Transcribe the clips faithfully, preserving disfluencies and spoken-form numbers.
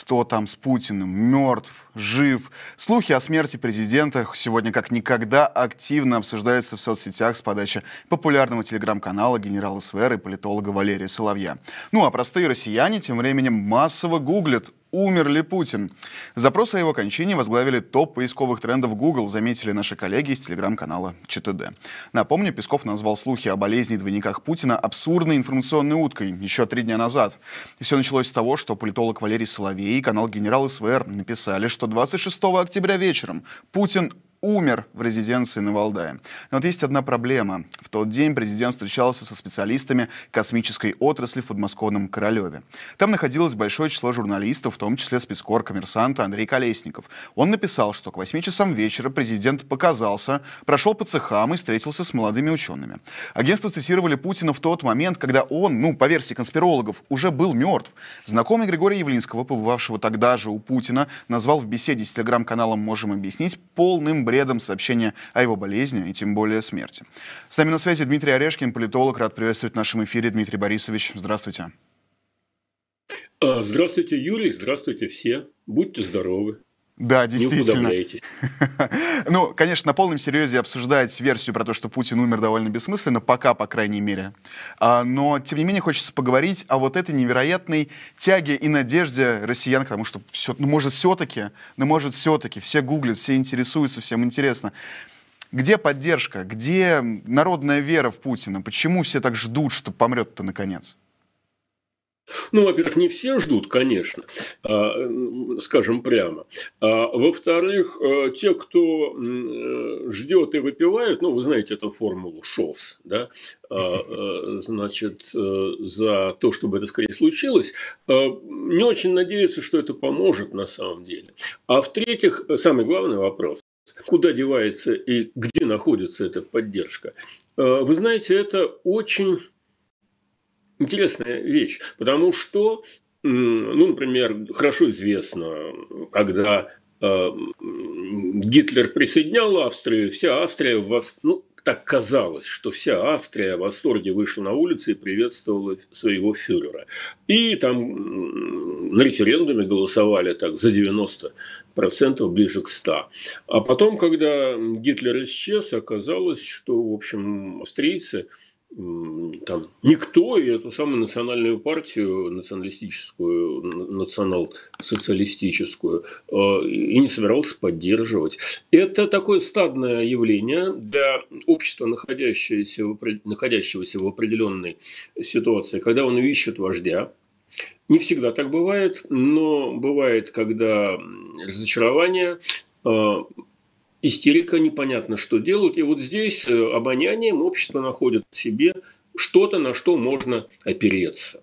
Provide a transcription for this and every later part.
что там с Путиным, мертв, жив. Слухи о смерти президента сегодня как никогда активно обсуждаются в соцсетях с подачи популярного телеграм-канала генерала СВР и политолога Валерия Соловья. Ну а простые россияне тем временем массово гуглят: умер ли Путин? Запросы о его кончине возглавили топ поисковых трендов Google, заметили наши коллеги из телеграм-канала ЧТД. Напомню, Песков назвал слухи о болезни и двойниках Путина абсурдной информационной уткой еще три дня назад. И все началось с того, что политолог Валерий Соловей и канал генерал СВР написали, что двадцать шестого октября вечером Путин умер в резиденции на Валдае. Но вот есть одна проблема. В тот день президент встречался со специалистами космической отрасли в подмосковном Королеве. Там находилось большое число журналистов, в том числе спецкор коммерсанта Андрей Колесников. Он написал, что к восьми часам вечера президент показался, прошел по цехам и встретился с молодыми учеными. Агентства цитировали Путина в тот момент, когда он, ну, по версии конспирологов, уже был мертв. Знакомый Григория Явлинского, побывавшего тогда же у Путина, назвал в беседе с телеграм-каналом «Можем объяснить» полным бредом сообщения о его болезни и тем более смерти. С нами на связи Дмитрий Орешкин, политолог. Рад приветствовать в нашем эфире. Дмитрий Борисович, здравствуйте. Здравствуйте, Юрий. Здравствуйте все. Будьте здоровы. Да, действительно. Не Ну, конечно, на полном серьезе обсуждать версию про то, что Путин умер, довольно бессмысленно, пока, по крайней мере. А, но, тем не менее, хочется поговорить о вот этой невероятной тяге и надежде россиян к тому, что все, ну, может, все-таки, ну, может, все-таки, все гуглят, все интересуются, всем интересно. Где поддержка? Где народная вера в Путина? Почему все так ждут, что помрет-то наконец? Ну, во-первых, не все ждут, конечно, скажем прямо. А, во-вторых, те, кто ждет и выпивают, ну, вы знаете эту формулу ШОС, да, значит, за то, чтобы это скорее случилось, не очень надеются, что это поможет на самом деле. А в-третьих, самый главный вопрос: куда девается и где находится эта поддержка? Вы знаете, это очень интересная вещь, потому что, ну, например, хорошо известно, когда э, Гитлер присоединял Австрию, вся Австрия, ну, так казалось, что вся Австрия в восторге вышла на улицы и приветствовала своего фюрера. И там на референдуме голосовали так за девяносто процентов, ближе к ста. А потом, когда Гитлер исчез, оказалось, что, в общем, австрийцы, там никто и эту самую национальную партию, националистическую, национал-социалистическую, и не собирался поддерживать. Это такое стадное явление для общества, находящегося в, находящегося в определенной ситуации, когда он ищет вождя. Не всегда так бывает, но бывает, когда разочарование, истерика, непонятно, что делают. И вот здесь обонянием общество находит в себе что-то, на что можно опереться.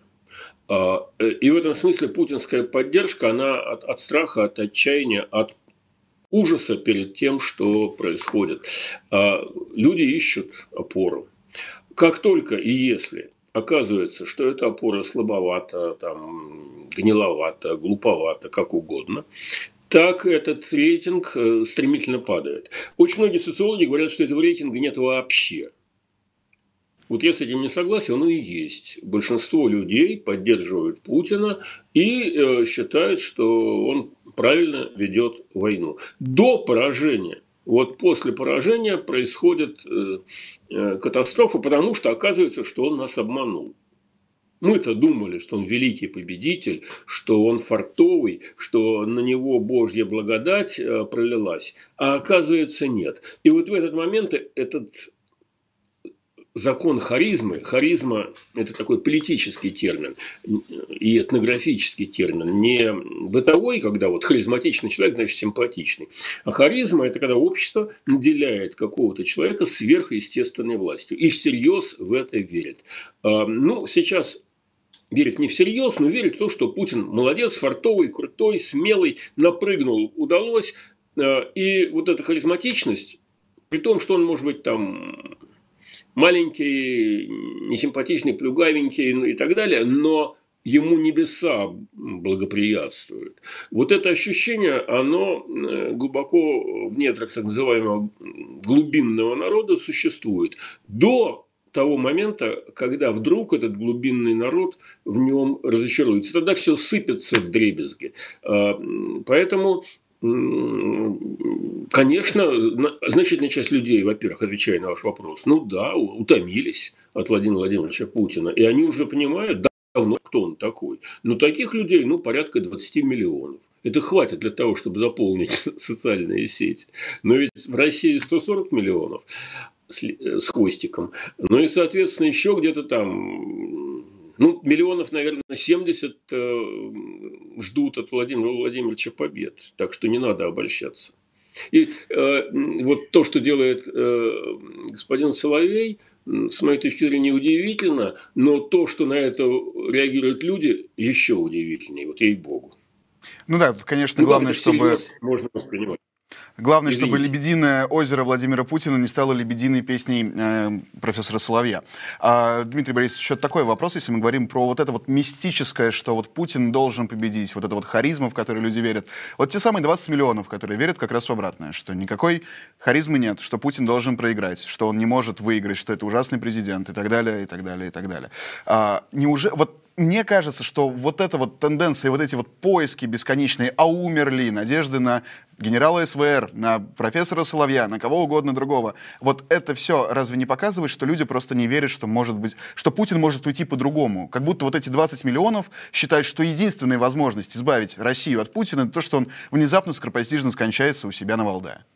И в этом смысле путинская поддержка, она от, от страха, от отчаяния, от ужаса перед тем, что происходит. Люди ищут опору. Как только и если оказывается, что эта опора слабовата, там, гниловата, глуповата, как угодно, так этот рейтинг стремительно падает. Очень многие социологи говорят, что этого рейтинга нет вообще. Вот я с этим не согласен, он и есть. Большинство людей поддерживают Путина и считают, что он правильно ведет войну. До поражения. Вот после поражения происходит катастрофа, потому что оказывается, что он нас обманул. Мы-то думали, что он великий победитель, что он фартовый, что на него Божья благодать пролилась, а оказывается нет. И вот в этот момент этот закон харизмы, харизма – это такой политический термин и этнографический термин, не бытовой, когда вот харизматичный человек, значит симпатичный, а харизма – это когда общество наделяет какого-то человека сверхъестественной властью и всерьез в это верит. Ну, сейчас верит не всерьез, но верит в то, что Путин молодец, фартовый, крутой, смелый, напрыгнул, удалось. И вот эта харизматичность, при том, что он может быть там маленький, несимпатичный, плюгавенький и так далее, но ему небеса благоприятствуют. Вот это ощущение, оно глубоко в недрах так называемого глубинного народа существует. До того момента, когда вдруг этот глубинный народ в нем разочаруется. Тогда все сыпется вдребезги. Поэтому, конечно, значительная часть людей, во-первых, отвечая на ваш вопрос, ну да, утомились от Владимира Владимировича Путина, и они уже понимают давно, кто он такой. Но таких людей, ну, порядка двадцати миллионов. Это хватит для того, чтобы заполнить социальные сети. Но ведь в России сто сорок миллионов с, с хвостиком. Ну и, соответственно, еще где-то там, ну, миллионов, наверное, семьдесят э, ждут от Владимира Владимировича побед. Так что не надо обольщаться. И э, вот то, что делает э, господин Соловей, с моей точки зрения, удивительно, но то, что на это реагируют люди, еще удивительнее, вот ей-богу. Ну да, тут, конечно, ну, главное, чтобы... Можно воспринимать. Главное, Извините. чтобы «Лебединое озеро» Владимира Путина не стало лебединой песней э, профессора Соловья. А, Дмитрий Борисович, еще такой вопрос, если мы говорим про вот это вот мистическое, что вот Путин должен победить, вот это вот харизма, в которую люди верят. Вот те самые двадцать миллионов, которые верят как раз в обратное, что никакой харизмы нет, что Путин должен проиграть, что он не может выиграть, что это ужасный президент и так далее, и так далее, и так далее. А, неужели... Вот мне кажется, что вот эта вот тенденция, вот эти вот поиски бесконечные, а умер ли, надежды на генерала СВР, на профессора Соловья, на кого угодно другого, вот это все разве не показывает, что люди просто не верят, что может быть, что Путин может уйти по-другому? Как будто вот эти двадцать миллионов считают, что единственная возможность избавить Россию от Путина — это то, что он внезапно скоропостижно скончается у себя на Валдае.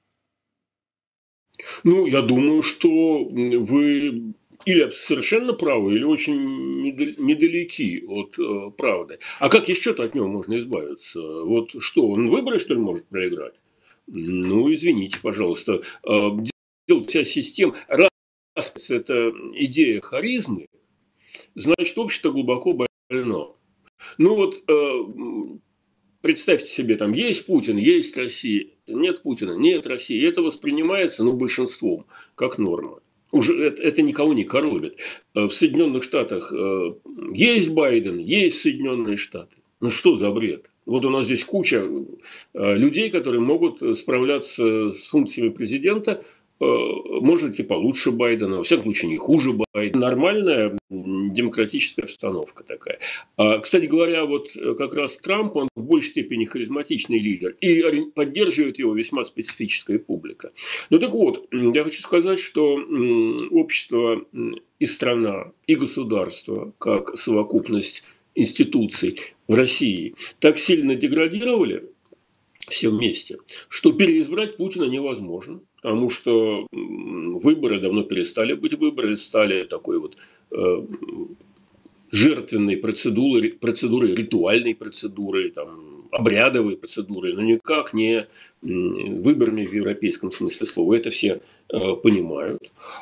Ну, я думаю, что вы... или совершенно правы, или очень недалеки от э, правды. А как еще-то от него можно избавиться? Вот что, он выборы, что ли, может проиграть? Ну, извините, пожалуйста. Э, вся система... Раз это идея харизмы, значит, общество глубоко больно. Ну вот, э, представьте себе, там есть Путин, есть Россия. Нет Путина, нет России. И это воспринимается, ну, большинством, как норма. Уже это, это никого не коробит. В Соединенных Штатах э, есть Байден, есть Соединенные Штаты. Ну что за бред? Вот у нас здесь куча э, людей, которые могут справляться с функциями президента, э, может быть, и получше Байдена, во всяком случае, не хуже Байдена. Нормальная демократическая обстановка такая. А, кстати говоря, вот как раз Трамп, он в большей степени харизматичный лидер, и поддерживает его весьма специфическая публика. Ну так вот, я хочу сказать, что общество и страна, и государство, как совокупность институций в России, так сильно деградировали все вместе, что переизбрать Путина невозможно. Потому что выборы давно перестали быть выборы, стали такой вот э, жертвенной процедурой, процедурой, ритуальной процедурой, там, обрядовой процедурой, но никак не выборами в европейском смысле слова. Это все э, понимают.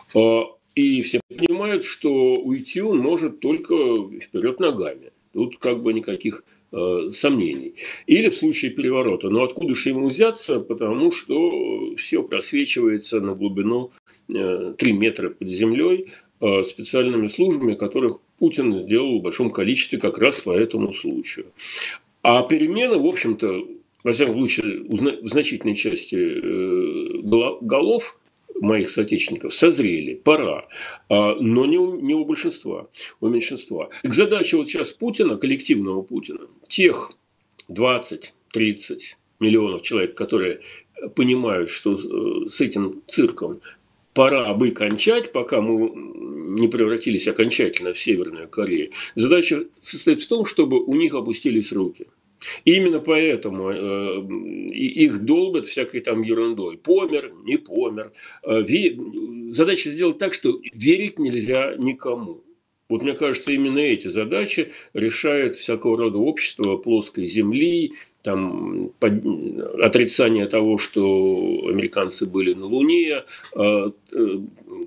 И все понимают, что уйти он может только вперед ногами. Тут как бы никаких э, сомнений. Или в случае переворота. Но откуда же ему взяться? Потому что все просвечивается на глубину э, три метра под землей э, специальными службами, которых Путин сделал в большом количестве как раз по этому случаю. А перемены, в общем-то, во всяком случае, в значительной части э, голов моих соотечественников созрели, пора, но не у, не у большинства, у меньшинства. Так задача вот сейчас Путина, коллективного Путина, тех двадцать-тридцать миллионов человек, которые понимают, что с этим цирком пора бы кончать, пока мы не превратились окончательно в Северную Корею. Задача состоит в том, чтобы у них опустились руки. И именно поэтому э, их долбят всякой там ерундой. Помер, не помер. Э, ве... Задача сделать так, что верить нельзя никому. Вот мне кажется, именно эти задачи решают всякого рода общество плоской земли, там, под... отрицание того, что американцы были на Луне, э, э,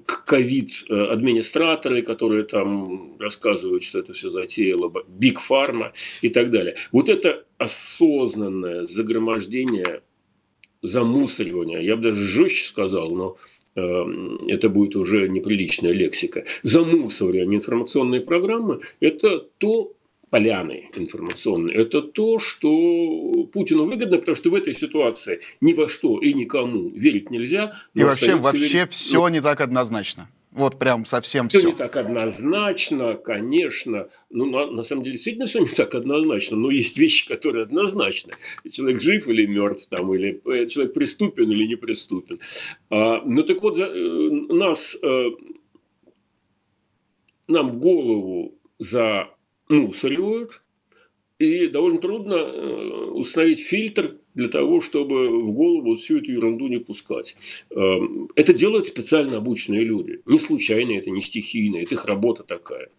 ковид-администраторы, которые там рассказывают, что это все затеяло Биг Фарма и так далее. Вот это осознанное загромождение, замусоривание, я бы даже жестче сказал, но э, это будет уже неприличная лексика, замусоривание информационной программы – это то, поляны информационные, это то, что Путину выгодно, потому что в этой ситуации ни во что и никому верить нельзя. И вообще, вообще все не так однозначно. Вот прям совсем Все не все. так однозначно, конечно. Ну, на, на самом деле, действительно все не так однозначно, но есть вещи, которые однозначны. Человек жив или мертв, там, или э, человек преступен или неприступен. А, ну, так вот, за, э, нас, э, нам голову замусоривают, и довольно трудно э, установить фильтр для того, чтобы в голову всю эту ерунду не пускать. Эм, Это делают специально обученные люди. Не случайно, это не стихийно, это их работа такая.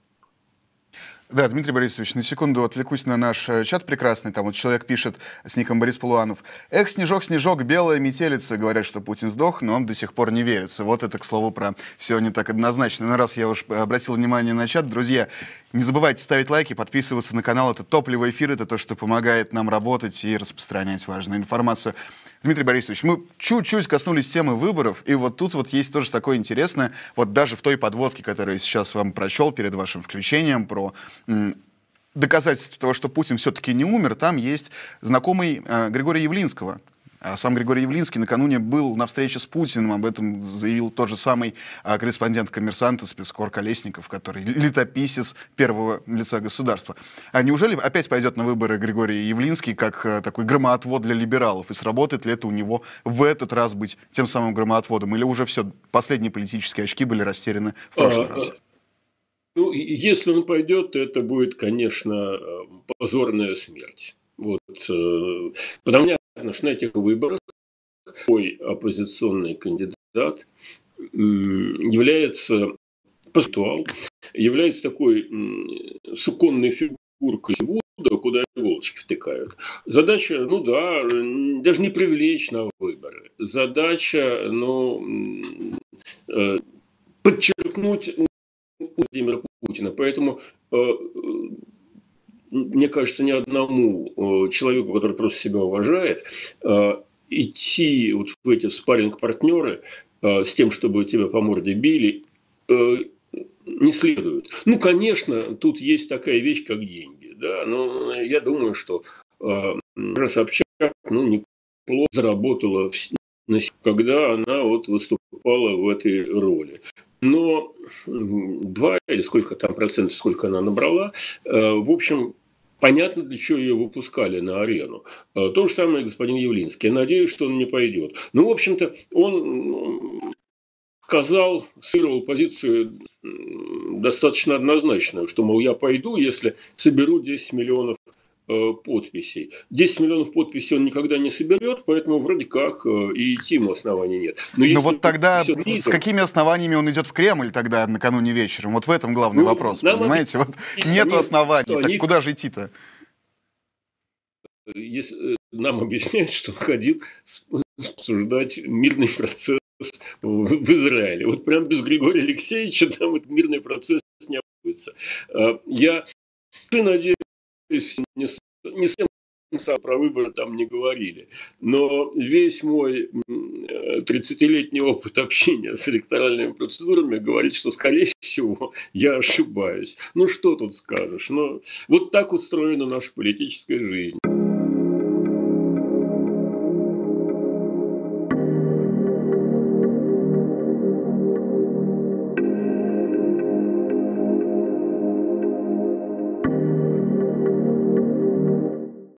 Да, Дмитрий Борисович, на секунду отвлекусь на наш э, чат прекрасный. Там вот человек пишет с ником Борис Полуанов. Эх, снежок, снежок, белая метелица. Говорят, что Путин сдох, но он до сих пор не верится. Вот это, к слову, про все не так однозначно. Но раз я уж обратил внимание на чат, друзья, не забывайте ставить лайки, подписываться на канал. Это топливо эфира, это то, что помогает нам работать и распространять важную информацию. Дмитрий Борисович, мы чуть-чуть коснулись темы выборов, и вот тут вот есть тоже такое интересное, вот даже в той подводке, которую я сейчас вам прочел перед вашим включением, про м, доказательство того, что Путин все-таки не умер, там есть знакомый э, Григория Явлинского. А сам Григорий Явлинский накануне был на встрече с Путиным, об этом заявил тот же самый а, корреспондент «Коммерсанта» спецкор Колесников, который летописец первого лица государства. А неужели опять пойдет на выборы Григорий Явлинский как а, такой громоотвод для либералов? И сработает ли это у него в этот раз быть тем самым громоотводом? Или уже все, последние политические очки были растеряны в прошлый А, раз? Ну, и если он пойдет, то это будет, конечно, э, позорная смерть. Вот, э, потому что на этих выборах такой оппозиционный кандидат м, является пастуал, является такой м, суконной фигуркой Вуда, куда иголочки втыкают. Задача, ну да, м, даже не привлечь на выборы. Задача, ну, м, э, подчеркнуть Владимира Путина. Поэтому, э, э, мне кажется, ни одному э, человеку, который просто себя уважает, э, идти вот в эти спарринг-партнеры э, с тем, чтобы тебя по морде били, э, не следует. Ну, конечно, тут есть такая вещь, как деньги. Да? Но я думаю, что э, Собчак, ну, неплохо заработала, когда она вот выступала в этой роли. Но два или сколько там процентов, сколько она набрала, в общем, понятно, для чего ее выпускали на арену. То же самое господин Явлинский. Я надеюсь, что он не пойдет. Ну, в общем-то, он сказал, сыграл позицию достаточно однозначную, что, мол, я пойду, если соберу десять миллионов подписей. десять миллионов подписей он никогда не соберет, поэтому вроде как и идти ему оснований нет. Но Ну вот тогда низом, с какими основаниями он идет в Кремль тогда накануне вечером? Вот в этом главный ну, вопрос, понимаете? Вот нету оснований, так они... куда же идти-то? Если нам объясняют, что он ходил обсуждать мирный процесс в Израиле. Вот прям без Григория Алексеевича там этот мирный процесс не обходится. Я надеюсь, не, не сам про выборы там не говорили, но весь мой тридцатилетний опыт общения с электоральными процедурами говорит, что, скорее всего, я ошибаюсь. Ну, что тут скажешь? Ну, вот так устроена наша политическая жизнь.